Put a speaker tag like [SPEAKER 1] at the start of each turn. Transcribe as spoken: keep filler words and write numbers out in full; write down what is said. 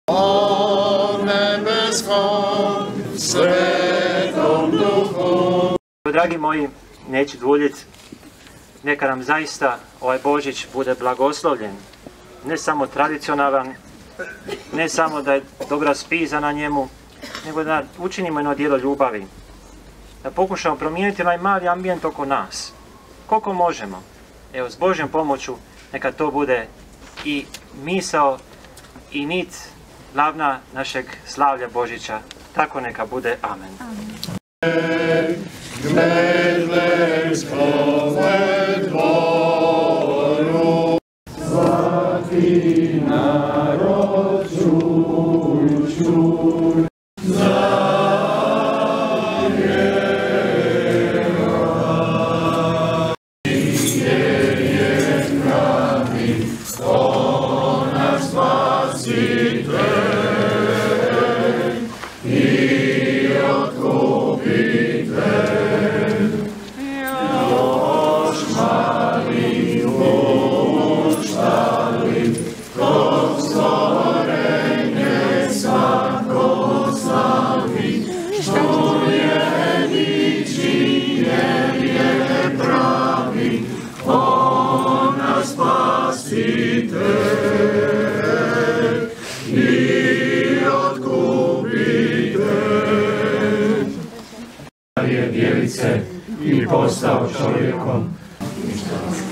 [SPEAKER 1] O nebeskom svetom duhu.
[SPEAKER 2] Dragi moji, neću duljiti, neka nam zaista ovaj Božić bude blagoslovljen. Ne samo tradicionalan, ne samo da je dobra spiza na njemu, nego da učinimo jedno djelo ljubavi. Da pokušamo promijeniti onaj mali ambijent oko nas. Koliko možemo. Evo, s Božjom pomoću neka to bude i misao i nit glavna našeg slavlja Božića. Tako neka bude. Amen.
[SPEAKER 1] Svaki narod čuj, čuj, zapjeva. Je pravi, on naš spasitelj i otkupitelj. Još mali učtali, kog stvorenje svako slavi, što je ničiji jer je pravi, on naš spasitelj i otkupitelj. Je djevice i postao čovjekom.